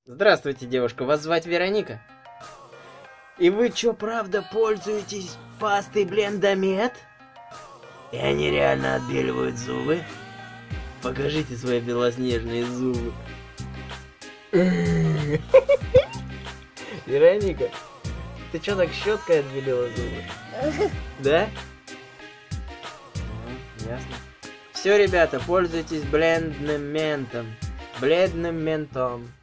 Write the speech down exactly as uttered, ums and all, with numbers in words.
Здравствуйте, девушка, вас звать Вероника? И вы чё, правда пользуетесь пастой Блендамед? И они реально отбеливают зубы? Покажите свои белоснежные зубы. Вероника, ты чё так щеткой отбелила зубы? Да? Ясно. Все, ребята, пользуйтесь бледным ментом. Бледным ментом.